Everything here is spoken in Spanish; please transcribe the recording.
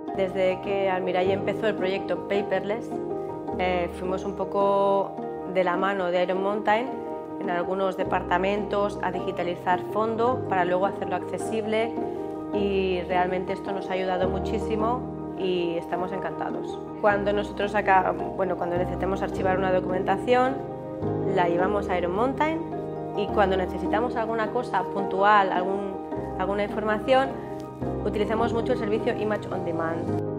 Desde que Almirall empezó el proyecto Paperless, fuimos un poco de la mano de Iron Mountain en algunos departamentos a digitalizar fondo para luego hacerlo accesible, y realmente esto nos ha ayudado muchísimo y estamos encantados. Cuando nosotros cuando necesitamos archivar una documentación, la llevamos a Iron Mountain, y cuando necesitamos alguna cosa puntual, alguna información, utilizamos mucho el servicio Image on Demand.